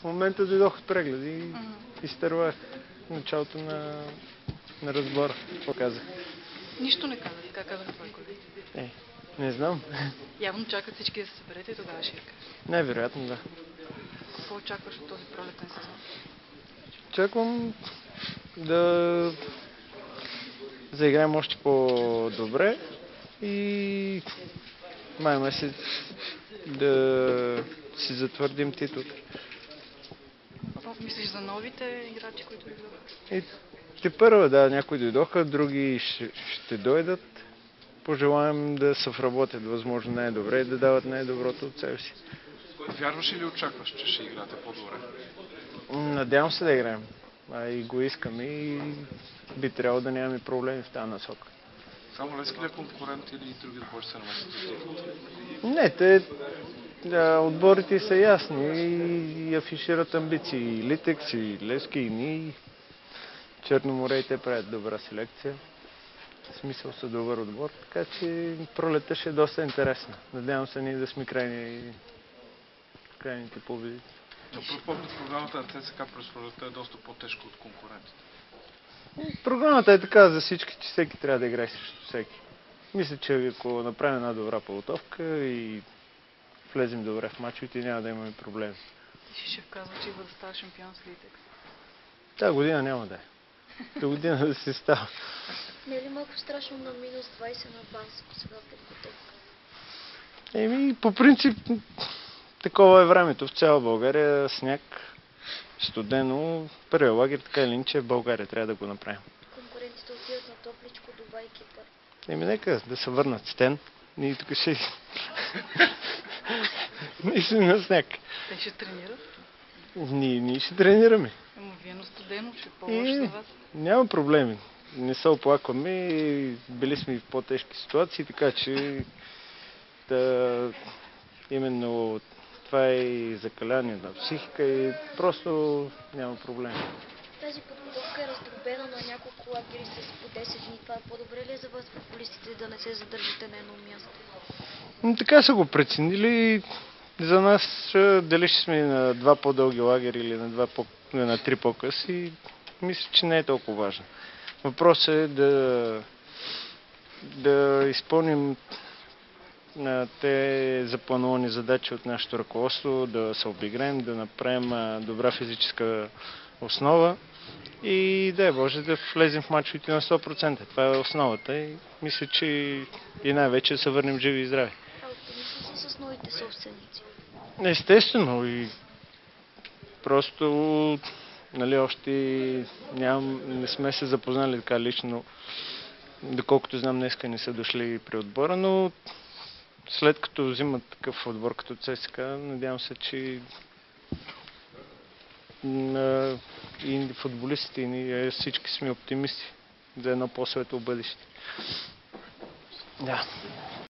в момента дойдох от прегледи и изтървах началото на разбора. Какво казах? Нищо не казах. Така казах твои колеги. Не знам. Явно чакат всички да се съберете и тогава ще я кажа. Най-вероятно, да. Какво очакваш от този пролетен сезон? Очаквам да заиграем още по-добре и май месец да си затвърдим титлата. Какво мислиш за новите играчи, които дойдоха? И тепърва, да, някои дойдоха, други ще дойдат. Пожелаем да се вработят възможно най-добре и да дават най-доброто от себе си. Вярваш или очакваш, че ще играте по-добре? Надявам се да играем. И го искаме и би трябвало да нямаме проблеми в тази насока. Само Левски ли е конкурент или и други отбори се намесят за титлата? Не, отборите са ясни и афишират амбиции. И Литекс, и Левски, и ние. Черно море и те правят добра селекция. В смисъл са добър отбор, така че пролетта ще е доста интересна. Надявам се ние да сме крайните победители. На пръв поглед програмата на ЦСКА през пролетта е доста по-тежка от конкурентите. Програмата е така за всички, че всеки трябва да играе срещу всеки. Мисля, че ако направим една добра подготовка и влезем добре в мачовете, няма да имаме проблеми. Шишев казва, че идва да става шампион с Литекс. Тази година няма да е. До година да се става. Не е ли малко страшно на минус 20 на Банско сега подготовка? По принцип, такова е времето в цяла България. Сняг, студено. Първият лагер, така или иначе, в България трябва да го направим. Конкурентите отиват на топличко Дубай, Кипър. Нека да се върнат Стен. Ние тук ще... Ние сме на сняг. Те ще тренират? Ние ще тренираме. Ама вие на студено, ще е по-лошо за вас. Няма проблеми. Не се оплакваме. Били сме в по-тежки ситуации, така че именно това е и закаляние на психика и просто няма проблеми. Тази подготовка е раздробена на няколко лагери с по 10 дни. Това по-добре ли е за вас, футболистите, да не се задържате на едно място? Така са го преценили. За нас дали ще сме на 2 по-дълги лагери или на 3 по-къси, мисля, че не е толкова важно. Въпросът е да изпълним те запланувани задачи от нашето ръководство, да се обиграем, да направим добра физическа основа и да Боже да влезем в мачовете на 100%. Това е основата и мисля, че и най-вече да се върнем живи и здрави. Оптимистични са с новите собственици? Естествено и просто още не сме се запознали така лично, доколкото знам днеска не са дошли при отбора, но след като взимат такъв отбор като ЦСКА, надявам се, че и футболистите, и ние всички сме оптимисти за едно по-светло бъдеще. Да.